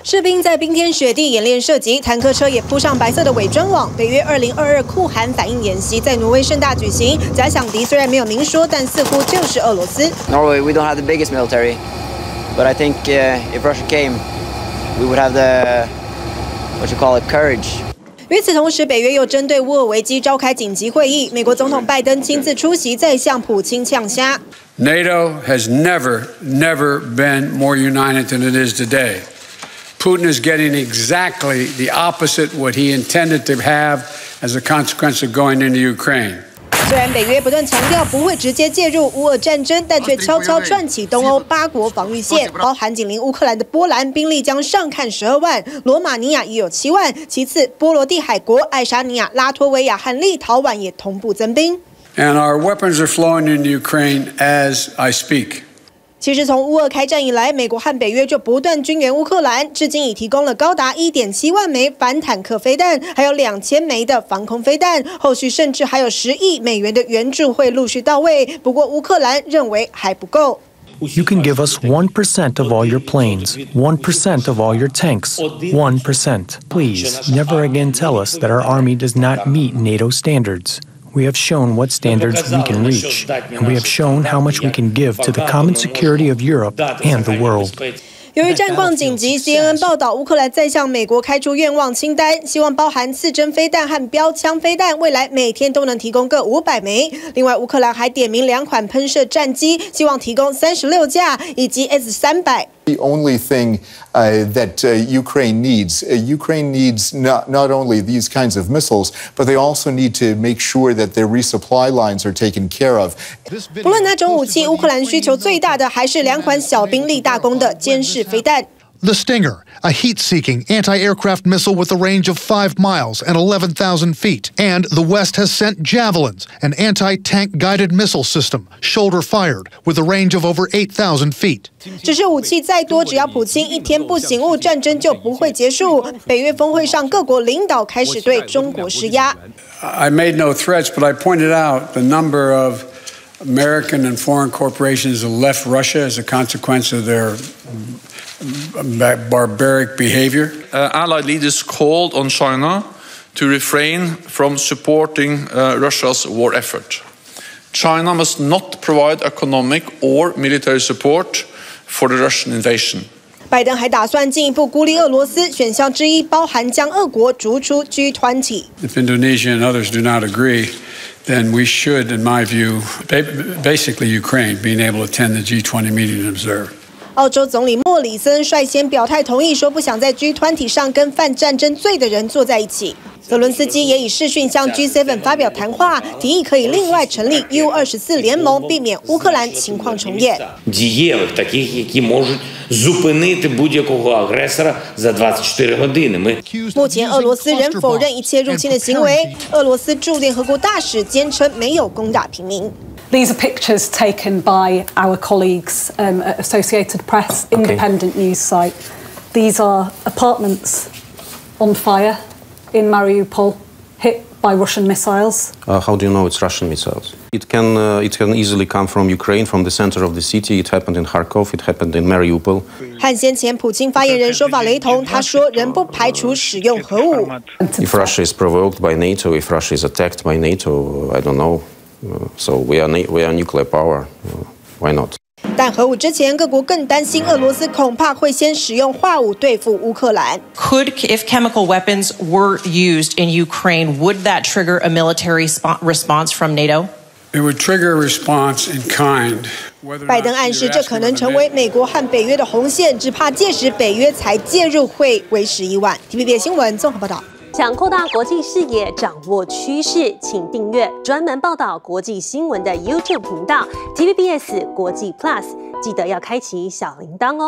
士兵在冰天雪地演练射击，坦克车也铺上白色的伪装网。北约2022酷寒反应演习在挪威盛大举行，假想敌虽然没有明说，但似乎就是俄罗斯。 Norway, we don't have the biggest military, but I think if Russia came, we would have the courage. 与此同时，北约又针对乌俄危机召开紧急会议，美国总统拜登亲自出席，再向普京呛虾。 NATO has never been more united than it is today. Putin is getting exactly the opposite what he intended to have as a consequence of going into Ukraine. 虽然北约不断强调不会直接介入乌俄战争，但却悄悄串起东欧8国防御线，包含紧邻乌克兰的波兰兵力将上看12万，罗马尼亚也有7万，其次波罗的海国爱沙尼亚、拉脱维亚和立陶宛也同步增兵。 And our weapons are flowing into Ukraine as I speak. 其实从乌俄开战以来，美国和北约就不断军援乌克兰，至今已提供了高达1.7万枚反坦克飞弹，还有2000枚的防空飞弹，后续甚至还有10亿美元的援助会陆续到位。不过乌克兰认为还不够。 You can give us 1% of all your planes, 1% of all your tanks, 1%. Please, never again tell us that our army does not meet NATO standards. We have shown what standards we can reach, and we have shown how much we can give to the common security of Europe and the world. 由于战况紧急 ，CNN 报道乌克兰再向美国开出愿望清单，希望包含刺针飞弹和标枪飞弹，未来每天都能提供各500枚。另外，乌克兰还点名2款喷射战机，希望提供36架以及 S-300。 The only thing that Ukraine needs not only these kinds of missiles, but they also need to make sure that their resupply lines are taken care of. 不论哪种武器，乌克兰需求最大的还是2款小兵立大功的监视飞弹。 The Stinger, a heat-seeking anti-aircraft missile with a range of 5 miles and 11,000 feet. And the West has sent Javelins, an anti-tank guided missile system, shoulder-fired, with a range of over 8,000 feet. 只是武器再多，只要普京一天不醒悟，战争就不会结束。北约峰会上，各国领导开始对中国施压。 I made no threats, but I pointed out the number of American and foreign corporations that left Russia as a consequence of their barbaric behavior. Allied leaders called on China to refrain from supporting Russia's war effort. China must not provide economic or military support for the Russian invasion. 拜登还打算进一步孤立俄罗斯，选项之一包含将俄国逐出 G20。 If Indonesia and others do not agree, then we should, in my view, basically Ukraine being able to attend the G20 meeting and observe. 澳洲总理莫里森率先表态同意，说不想在 G20 上跟犯战争罪的人坐在一起。泽伦斯基也以视讯向 G7 发表谈话，提议可以另外成立 U24 联盟，避免乌克兰情况重演。 Дієвих таких, які можуть зупинити будь-якого агресора за 24 години. 目前俄罗斯仍否认一切入侵的行为，俄罗斯驻联合国大使坚称没有攻打平民。 These are pictures taken by our colleagues at Associated Press, independent news site. These are apartments on fire in Mariupol, hit by Russian missiles. How do you know it's Russian missiles? It can easily come from Ukraine, from the center of the city. It happened in Kharkov. It happened in Mariupol. 和先前普京发言人说法雷同，他说仍不排除使用核武。 If Russia is provoked by NATO, if Russia is attacked by NATO, I don't know. So we are nuclear power. Why not? 但核武之前，各国更担心俄罗斯恐怕会先使用化武对付乌克兰。 If chemical weapons were used in Ukraine, would that trigger a military response from NATO? It would trigger a response in kind. 拜登暗示这可能成为美国和北约的红线，只怕届时北约才介入会为时已晚。TVBS 新闻综合报道。 想扩大国际视野，掌握趋势，请订阅专门报道国际新闻的 YouTube 频道 TVBS 国际 Plus， 记得要开启小铃铛哦。